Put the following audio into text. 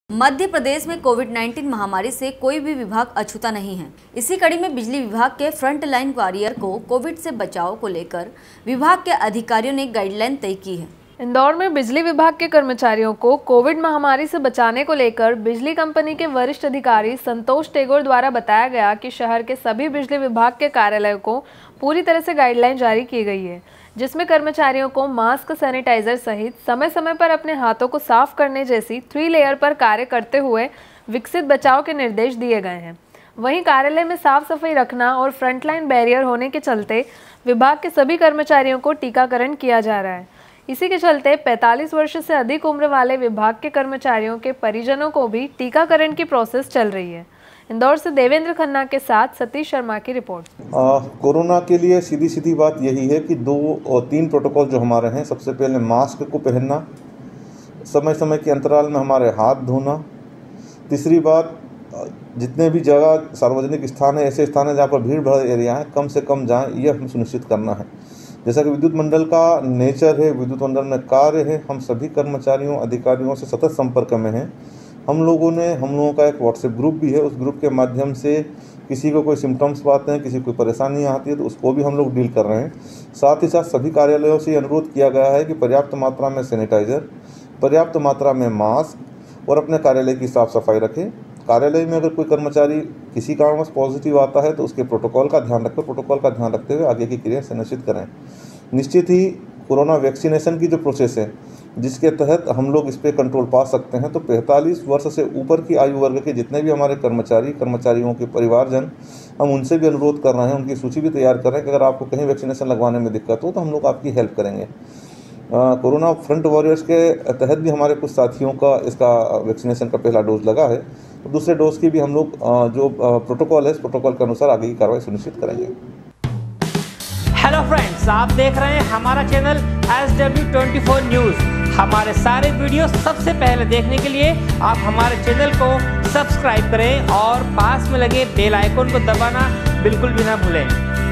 मध्य प्रदेश में कोविड-19 महामारी से कोई भी विभाग अछूता नहीं है। इसी कड़ी में बिजली विभाग के फ्रंट लाइन वॉरियर को कोविड से बचाव को लेकर विभाग के अधिकारियों ने गाइडलाइन तय की है। इंदौर में बिजली विभाग के कर्मचारियों को कोविड महामारी से बचाने को लेकर बिजली कंपनी के वरिष्ठ अधिकारी संतोष टेगोर द्वारा बताया गया कि शहर के सभी बिजली विभाग के कार्यालयों को पूरी तरह से गाइडलाइन जारी की गई है, जिसमें कर्मचारियों को मास्क, सैनिटाइजर सहित समय समय पर अपने हाथों को साफ करने जैसी 3 लेयर पर कार्य करते हुए विकसित बचाव के निर्देश दिए गए हैं। वहीं कार्यालय में साफ सफाई रखना और फ्रंटलाइन बैरियर होने के चलते विभाग के सभी कर्मचारियों को टीकाकरण किया जा रहा है। इसी के चलते 45 वर्ष से अधिक उम्र वाले विभाग के कर्मचारियों के परिजनों को भी टीकाकरण की प्रोसेस चल रही है। इंदौर से देवेंद्र खन्ना के साथ सतीश शर्मा की रिपोर्ट। कोरोना के लिए सीधी बात यही है कि 2 और 3 प्रोटोकॉल जो हमारे हैं, सबसे पहले मास्क को पहनना, समय समय के अंतराल में हमारे हाथ धोना। तीसरी बात, जितने भी जगह सार्वजनिक स्थान है, ऐसे स्थान है जहाँ पर भीड़ भाड़ एरिया है, कम से कम जाएं, यह हम सुनिश्चित करना है। जैसा कि विद्युत मंडल का नेचर है, विद्युत मंडल में कार्य है, हम सभी कर्मचारियों अधिकारियों से सतत संपर्क में हैं। हम लोगों का एक व्हाट्सएप ग्रुप भी है। उस ग्रुप के माध्यम से किसी को कोई सिम्टम्स पाते हैं, किसी को कोई परेशानी आती है तो उसको भी हम लोग डील कर रहे हैं। साथ ही साथ सभी कार्यालयों से अनुरोध किया गया है कि पर्याप्त मात्रा में सैनिटाइज़र, पर्याप्त मात्रा में मास्क और अपने कार्यालय की साफ़ सफाई रखें। कार्यालय में अगर कोई कर्मचारी किसी कारणवश पॉजिटिव आता है तो उसके प्रोटोकॉल का ध्यान रखते हुए आगे की क्रिया सुनिश्चित करें। निश्चित ही कोरोना वैक्सीनेशन की जो प्रोसेस है, जिसके तहत हम लोग इस पर कंट्रोल पा सकते हैं, तो 45 वर्ष से ऊपर की आयु वर्ग के जितने भी हमारे कर्मचारियों के परिवारजन, हम उनसे भी अनुरोध कर रहे हैं, उनकी सूची भी तैयार कर रहे हैं कि अगर आपको कहीं वैक्सीनेशन लगवाने में दिक्कत हो तो हम लोग आपकी हेल्प करेंगे। कोरोना फ्रंट वॉरियर्स के तहत भी हमारे कुछ साथियों का इसका वैक्सीनेशन का पहला डोज लगा है, तो दूसरे डोज की भी हम लोग जो प्रोटोकॉल है, इस प्रोटोकॉल के अनुसार आगे की कार्रवाई सुनिश्चित करेंगे। हेलो फ्रेंड्स, आप देख रहे हैं हमारा चैनल SW24 न्यूज़। हमारे सारे वीडियो सबसे पहले देखने के लिए आप हमारे चैनल को सब्सक्राइब करें और पास में लगे बेल आइकन को दबाना बिल्कुल भी ना भूलें।